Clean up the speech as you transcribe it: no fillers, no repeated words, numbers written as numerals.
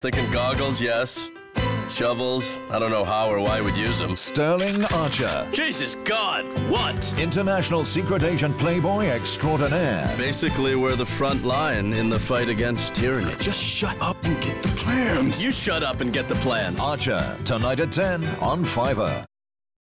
Thinking goggles, yes. Shovels, I don't know how or why we'd use them. Sterling Archer, Jesus God, what? international secret agent playboy extraordinaire. Basically, we're the front line in the fight against tyranny. Just shut up and get the plans. You shut up and get the plans. Archer, tonight at 10 on Fiverr.